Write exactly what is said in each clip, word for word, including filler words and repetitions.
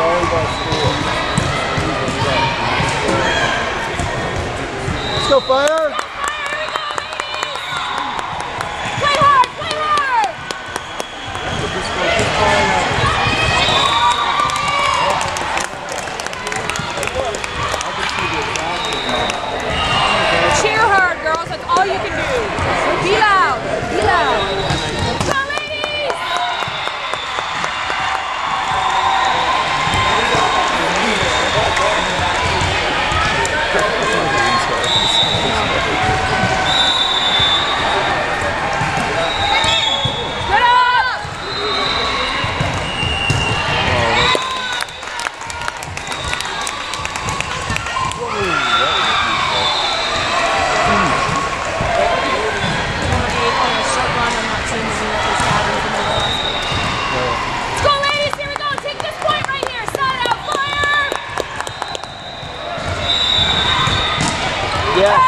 Let's go, Fire! Play hard, play hard! Cheer hard, girls. That's all you can do. Be loud. Be loud. Go, ladies! Good up! Let's go, ladies. Here we go. Take this point right here. Side out. Fire! Yes.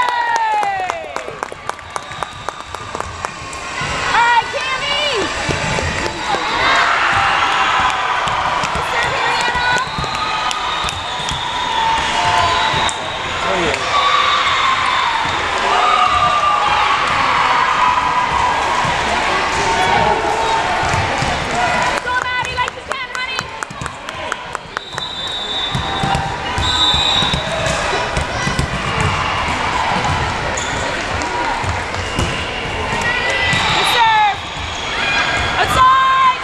All right, Cammy. Serve here, Anna. Go, Maddie, like you can, honey. Good serve. Outside.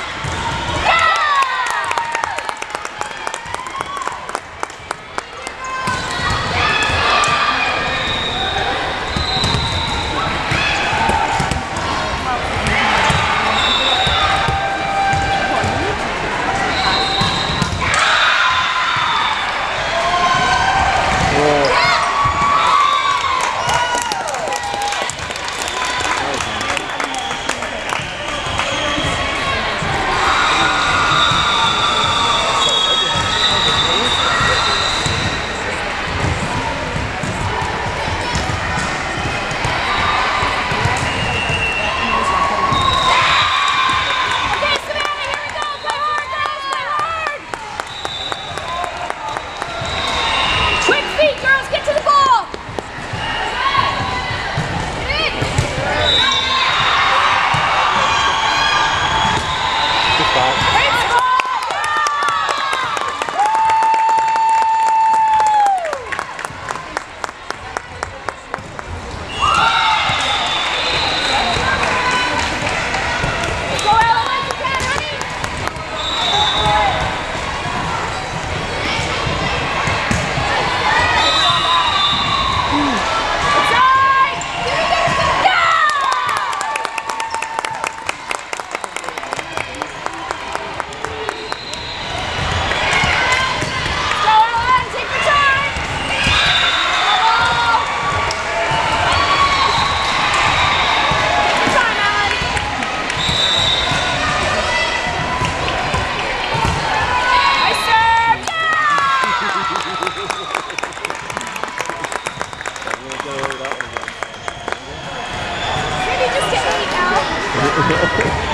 Okay, Savannah, here we go. Play hard, girls. Play hard. Quick feet, girls. Get to the ball. Good spot. Great spot. Go, Ella, like you can, honey. Outside. Go, Ellen, take your time. Take your time, Ellen. Nice serve. Maybe just get eight now.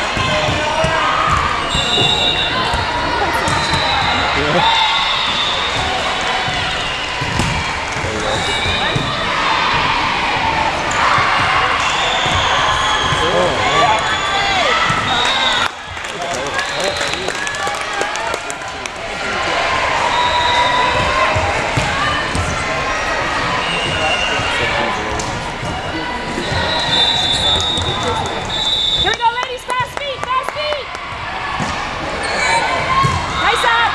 Here we go, ladies. Fast feet, fast feet. Nice up.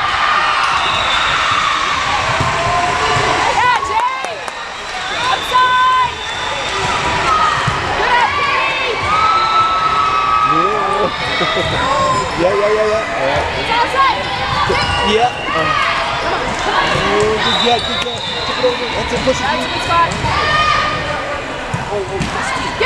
Yeah, Jay. Outside. Good up, Katie. Yeah, yeah, yeah, yeah. All right. It's outside. Yeah. Um, oh, good get, good get. Take it over. That's it. Push it. That's a good spot. Oh, oh,